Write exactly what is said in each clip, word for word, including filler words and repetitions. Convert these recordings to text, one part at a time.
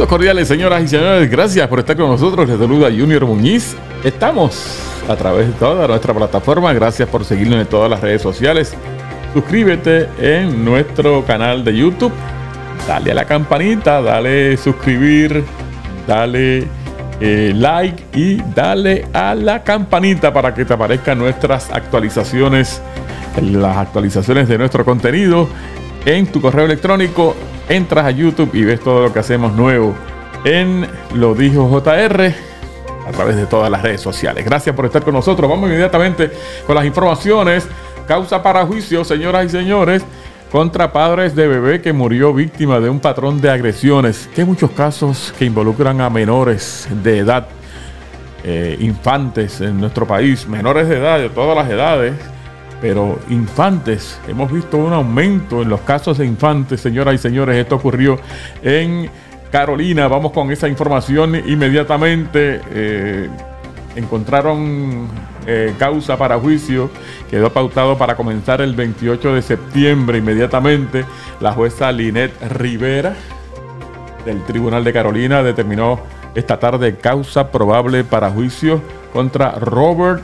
Saludos cordiales, señoras y señores. Gracias por estar con nosotros. Les saluda Junior Muñiz. Estamos a través de toda nuestra plataforma. Gracias por seguirnos en todas las redes sociales. Suscríbete en nuestro canal de YouTube. Dale a la campanita, dale suscribir, dale eh, like y dale a la campanita para que te aparezcan nuestras actualizaciones, las actualizaciones de nuestro contenido en tu correo electrónico. Entras a YouTube y ves todo lo que hacemos nuevo en Lo Dijo J R a través de todas las redes sociales. Gracias por estar con nosotros. Vamos inmediatamente con las informaciones. Causa para juicio, señoras y señores, contra padres de bebé que murió víctima de un patrón de agresiones. Que hay muchos casos que involucran a menores de edad, eh, infantes en nuestro país, menores de edad de todas las edades, pero infantes. Hemos visto un aumento en los casos de infantes, señoras y señores. Esto ocurrió en Carolina. Vamos con esa información inmediatamente. Eh, encontraron eh, causa para juicio. Quedó pautado para comenzar el veintiocho de septiembre. Inmediatamente la jueza Linet Rivera del Tribunal de Carolina determinó esta tarde causa probable para juicio contra Robert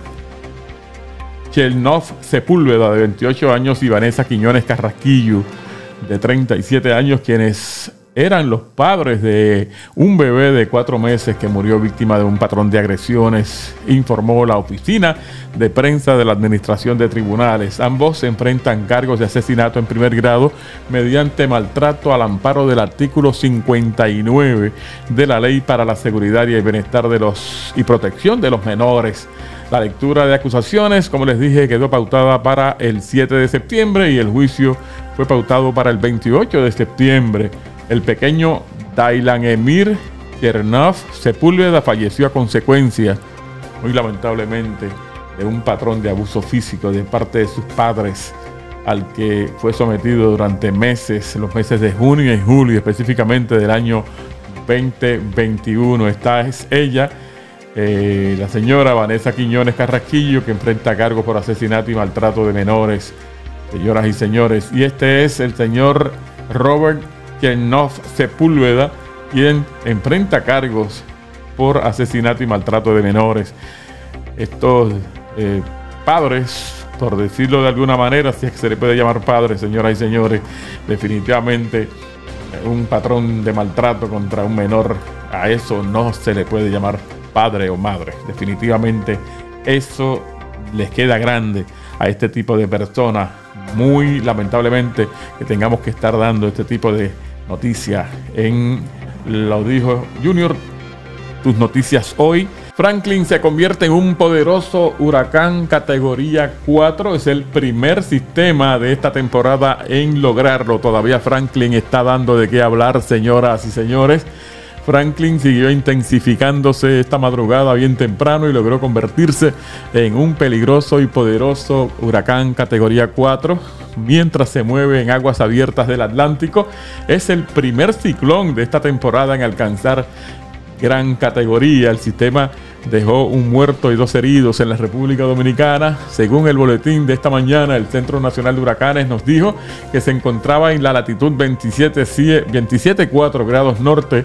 Chernoff Sepúlveda, de veintiocho años, y Vanessa Quiñones Carrasquillo, de treinta y siete años, quienes eran los padres de un bebé de cuatro meses que murió víctima de un patrón de agresiones, informó la oficina de prensa de la Administración de Tribunales. Ambos se enfrentan cargos de asesinato en primer grado mediante maltrato al amparo del artículo cincuenta y nueve de la Ley para la Seguridad y el Bienestar de los y Protección de los Menores. La lectura de acusaciones, como les dije, quedó pautada para el siete de septiembre y el juicio fue pautado para el veintiocho de septiembre. El pequeño Dailan Emir Chernoff Sepúlveda falleció a consecuencia, muy lamentablemente, de un patrón de abuso físico de parte de sus padres, al que fue sometido durante meses, los meses de junio y julio, específicamente del año veinte veintiuno. Esta es ella, eh, la señora Vanessa Quiñones Carrasquillo, que enfrenta cargos por asesinato y maltrato de menores, señoras y señores. Y este es el señor Robert Chernoff Sepúlveda, quien enfrenta cargos por asesinato y maltrato de menores. Estos eh, padres, por decirlo de alguna manera, si es que se le puede llamar padres, señoras y señores, definitivamente un patrón de maltrato contra un menor, a eso no se le puede llamar padre o madre. Definitivamente eso les queda grande a este tipo de personas. Muy lamentablemente que tengamos que estar dando este tipo de noticias en Lo Dijo Junior, tus noticias hoy. Franklin se convierte en un poderoso huracán categoría cuatro. Es el primer sistema de esta temporada en lograrlo. Todavía Franklin está dando de qué hablar, señoras y señores. Franklin siguió intensificándose esta madrugada bien temprano y logró convertirse en un peligroso y poderoso huracán categoría cuatro mientras se mueve en aguas abiertas del Atlántico. Es el primer ciclón de esta temporada en alcanzar gran categoría. El sistema dejó un muerto y dos heridos en la República Dominicana. Según el boletín de esta mañana, el Centro Nacional de Huracanes nos dijo que se encontraba en la latitud veintisiete punto cuatro grados norte,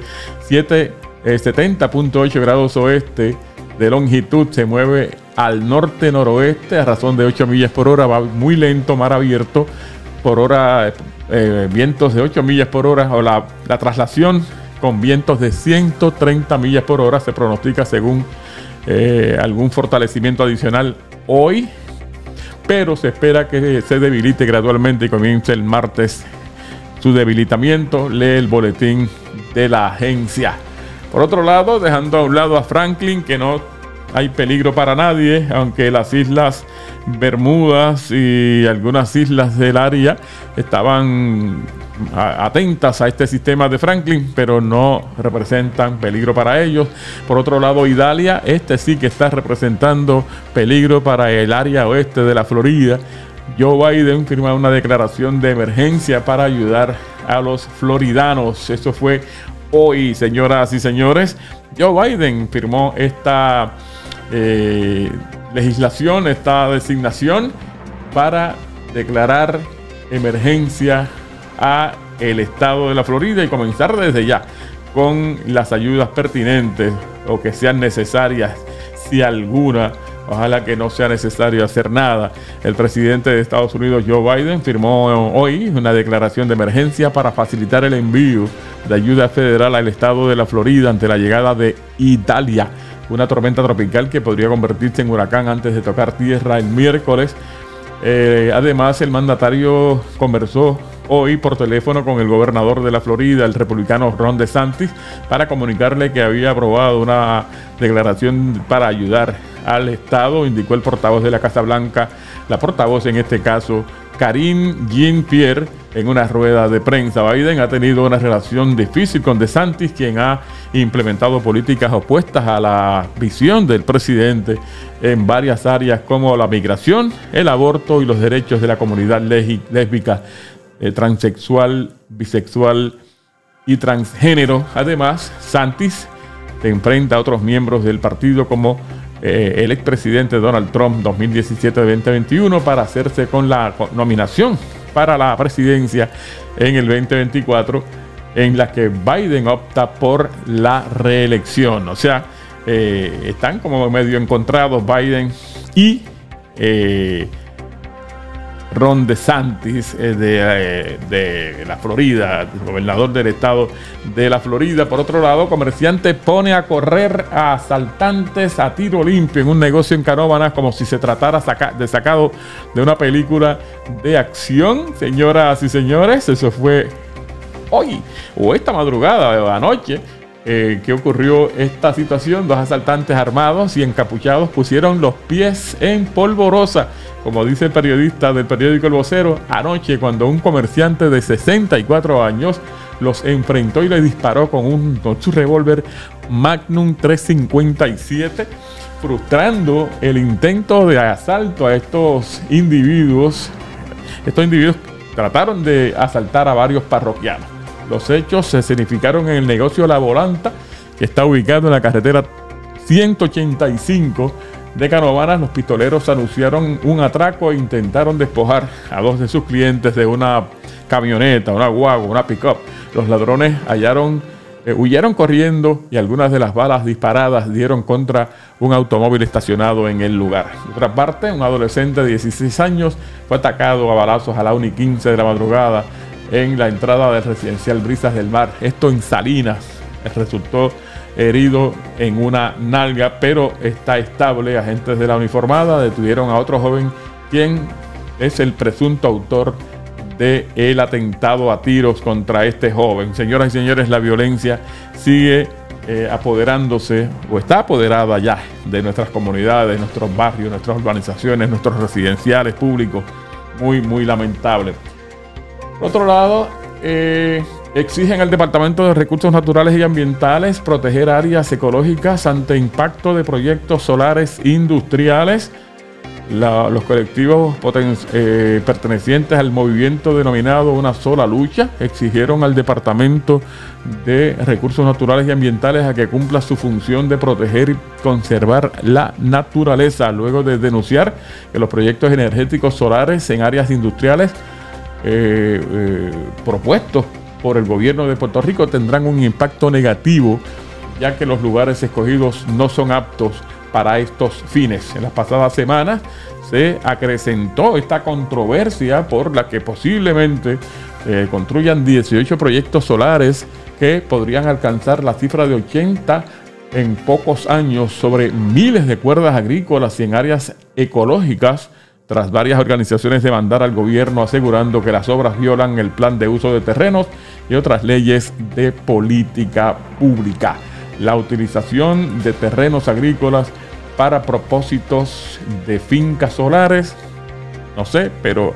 setenta punto ocho grados oeste de longitud. Se mueve al norte-noroeste a razón de ocho millas por hora. Va muy lento, mar abierto por hora, eh, vientos de ocho millas por hora, o la, la traslación con vientos de ciento treinta millas por hora. Se pronostica según eh, algún fortalecimiento adicional hoy, pero se espera que se debilite gradualmente y comience el martes su debilitamiento. Lee el boletín de la agencia. Por otro lado, dejando a un lado a Franklin, que no hay peligro para nadie, aunque las islas Bermudas y algunas islas del área estaban atentas a este sistema de Franklin, pero no representan peligro para ellos. Por otro lado, Idalia, este sí que está representando peligro para el área oeste de la Florida. Joe Biden firma una declaración de emergencia para ayudar a los floridanos. Eso fue hoy, señoras y señores. Joe Biden firmó esta eh, legislación, esta designación para declarar emergencia a el estado de la Florida y comenzar desde ya con las ayudas pertinentes o que sean necesarias, si alguna. Ojalá que no sea necesario hacer nada. El presidente de Estados Unidos, Joe Biden, firmó hoy una declaración de emergencia para facilitar el envío de ayuda federal al estado de la Florida ante la llegada de Idalia, una tormenta tropical que podría convertirse en huracán antes de tocar tierra el miércoles. Eh, además, el mandatario conversó hoy por teléfono con el gobernador de la Florida, el republicano Ron DeSantis, para comunicarle que había aprobado una declaración para ayudar al estado, indicó el portavoz de la Casa Blanca, la portavoz en este caso, Karine Jean-Pierre, en una rueda de prensa. Biden ha tenido una relación difícil con DeSantis, quien ha implementado políticas opuestas a la visión del presidente en varias áreas como la migración, el aborto y los derechos de la comunidad lésbica, eh, transexual, bisexual y transgénero. Además, Santis se enfrenta a otros miembros del partido como eh, el expresidente Donald Trump dos mil diecisiete a veinte veintiuno para hacerse con la nominación para la presidencia en el veinte veinticuatro, en la que Biden opta por la reelección. O sea, eh, están como medio encontrados Biden y eh, Ron DeSantis eh, de, eh, de la Florida, el gobernador del estado de la Florida. Por otro lado, comerciante pone a correr a asaltantes a tiro limpio en un negocio en Canóvanas como si se tratara saca de sacado de una película de acción. Señoras y señores, eso fue hoy o esta madrugada o anoche eh, que ocurrió esta situación. Dos asaltantes armados y encapuchados pusieron los pies en polvorosa, como dice el periodista del periódico El Vocero, anoche cuando un comerciante de sesenta y cuatro años los enfrentó y le disparó con, un, con su revólver Magnum trescientos cincuenta y siete, frustrando el intento de asalto a estos individuos. Estos individuos trataron de asaltar a varios parroquianos. Los hechos se escenificaron en el negocio La Volanta, que está ubicado en la carretera ciento ochenta y cinco de Canóvanas. Los pistoleros anunciaron un atraco e intentaron despojar a dos de sus clientes de una camioneta, una guagua, una pick-up. Los ladrones hallaron, eh, huyeron corriendo y algunas de las balas disparadas dieron contra un automóvil estacionado en el lugar. De otra parte, un adolescente de dieciséis años fue atacado a balazos a la una y quince de la madrugada en la entrada del residencial Brisas del Mar, esto en Salinas. Resultó herido en una nalga, pero está estable. Agentes de la uniformada detuvieron a otro joven, quien es el presunto autor del atentado a tiros contra este joven. Señoras y señores, la violencia sigue eh, apoderándose o está apoderada ya de nuestras comunidades, nuestros barrios, nuestras urbanizaciones, nuestros residenciales públicos. Muy, muy lamentable. Por otro lado, eh, exigen al Departamento de Recursos Naturales y Ambientales proteger áreas ecológicas ante impacto de proyectos solares industriales. La, los colectivos eh, pertenecientes al movimiento denominado Una Sola Lucha exigieron al Departamento de Recursos Naturales y Ambientales a que cumpla su función de proteger y conservar la naturaleza, luego de denunciar que los proyectos energéticos solares en áreas industriales eh, eh, propuestos por el gobierno de Puerto Rico tendrán un impacto negativo, ya que los lugares escogidos no son aptos para estos fines. En las pasadas semanas se acrecentó esta controversia por la que posiblemente eh, construyan dieciocho proyectos solares que podrían alcanzar la cifra de ochenta en pocos años sobre miles de cuerdas agrícolas y en áreas ecológicas, tras varias organizaciones demandar al gobierno asegurando que las obras violan el plan de uso de terrenos y otras leyes de política pública. La utilización de terrenos agrícolas para propósitos de fincas solares, no sé, pero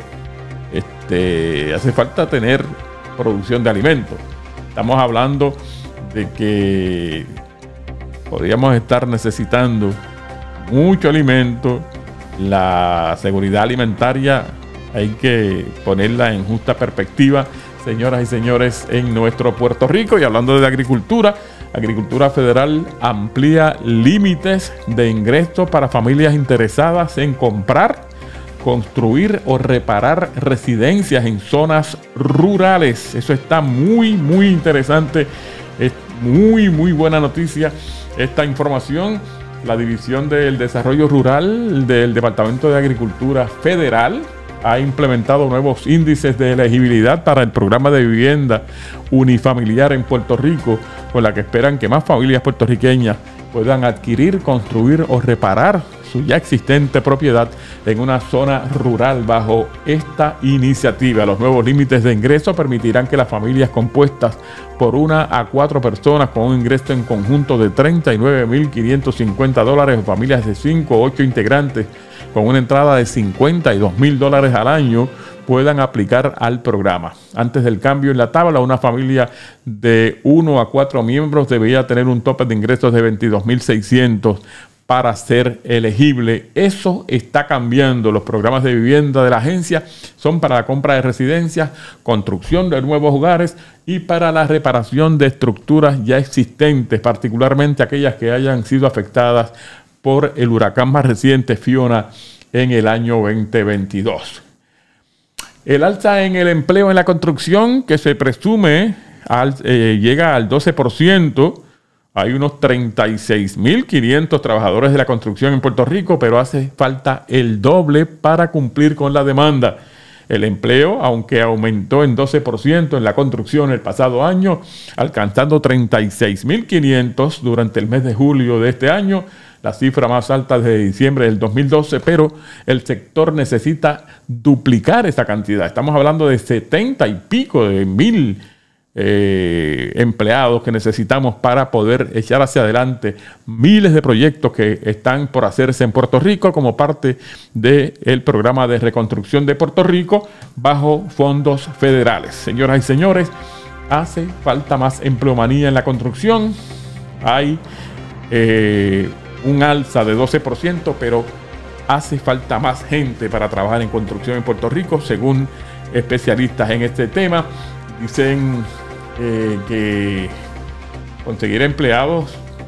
este, hace falta tener producción de alimentos. Estamos hablando de que podríamos estar necesitando mucho alimento. La seguridad alimentaria hay que ponerla en justa perspectiva, señoras y señores, en nuestro Puerto Rico. Y hablando de agricultura, Agricultura Federal amplía límites de ingreso para familias interesadas en comprar, construir o reparar residencias en zonas rurales. Eso está muy, muy interesante. muy, muy buena noticia esta información. La División del Desarrollo Rural del Departamento de Agricultura Federal ha implementado nuevos índices de elegibilidad para el programa de vivienda unifamiliar en Puerto Rico, con la que esperan que más familias puertorriqueñas puedan adquirir, construir o reparar su ya existente propiedad en una zona rural bajo esta iniciativa. Los nuevos límites de ingreso permitirán que las familias compuestas por una a cuatro personas con un ingreso en conjunto de treinta y nueve mil quinientos cincuenta dólares o familias de cinco o ocho integrantes con una entrada de cincuenta y dos mil dólares al año puedan aplicar al programa. Antes del cambio en la tabla, una familia de uno a cuatro miembros debería tener un tope de ingresos de veintidós mil seiscientos para ser elegible. Eso está cambiando. Los programas de vivienda de la agencia son para la compra de residencias, construcción de nuevos hogares y para la reparación de estructuras ya existentes, particularmente aquellas que hayan sido afectadas por el huracán más reciente Fiona en el año veinte veintidós. El alza en el empleo en la construcción, que se presume al, eh, llega al doce por ciento. Hay unos treinta y seis mil quinientos trabajadores de la construcción en Puerto Rico, pero hace falta el doble para cumplir con la demanda. El empleo, aunque aumentó en doce por ciento en la construcción el pasado año, alcanzando treinta y seis mil quinientos durante el mes de julio de este año, la cifra más alta desde diciembre del dos mil doce, pero el sector necesita duplicar esa cantidad. Estamos hablando de setenta y pico de mil Eh, empleados que necesitamos para poder echar hacia adelante miles de proyectos que están por hacerse en Puerto Rico como parte del programa de reconstrucción de Puerto Rico bajo fondos federales. Señoras y señores, hace falta más empleomanía en la construcción. Hay eh, un alza de doce por ciento, pero hace falta más gente para trabajar en construcción en Puerto Rico, según especialistas en este tema. Dicen eh, que conseguir empleados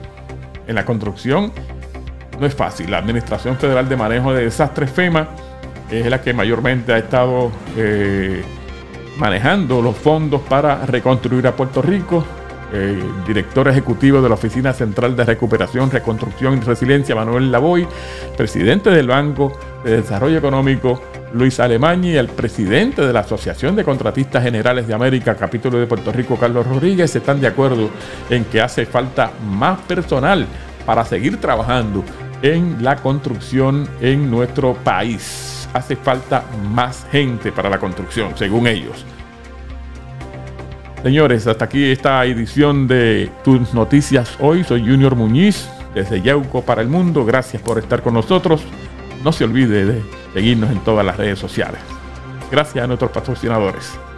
en la construcción no es fácil. La Administración Federal de Manejo de Desastres, FEMA, es la que mayormente ha estado eh, manejando los fondos para reconstruir a Puerto Rico. Eh, director ejecutivo de la Oficina Central de Recuperación, Reconstrucción y Resiliencia, Manuel Lavoy, presidente del Banco de Desarrollo Económico, Luis Alemañi, y el presidente de la Asociación de Contratistas Generales de América, capítulo de Puerto Rico, Carlos Rodríguez, están de acuerdo en que hace falta más personal para seguir trabajando en la construcción en nuestro país. Hace falta más gente para la construcción, según ellos. Señores, hasta aquí esta edición de Tus Noticias Hoy. Soy Junior Muñiz, desde Yauco para el Mundo. Gracias por estar con nosotros. No se olvide de seguirnos en todas las redes sociales. Gracias a nuestros patrocinadores.